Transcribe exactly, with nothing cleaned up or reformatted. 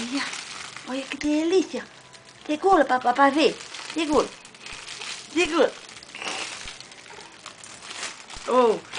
Ai, ai, que delícia. Segura, papai, ver. Segura. Segura. Oh.